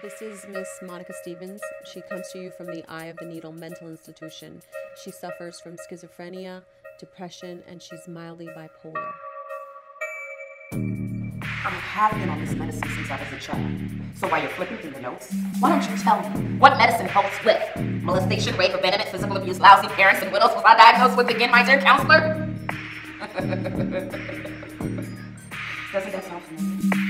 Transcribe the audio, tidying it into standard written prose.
This is Miss Monica Stevens. She comes to you from the Eye of the Needle Mental Institution. She suffers from schizophrenia, depression, and she's mildly bipolar. I have been on this medicine since I was a child. So while you're flipping through the notes, why don't you tell me what medicine helps with molestation, rape, abandonment, physical abuse, lousy parents, and widows? Was I diagnosed with again, my dear counselor? Doesn't that sound familiar?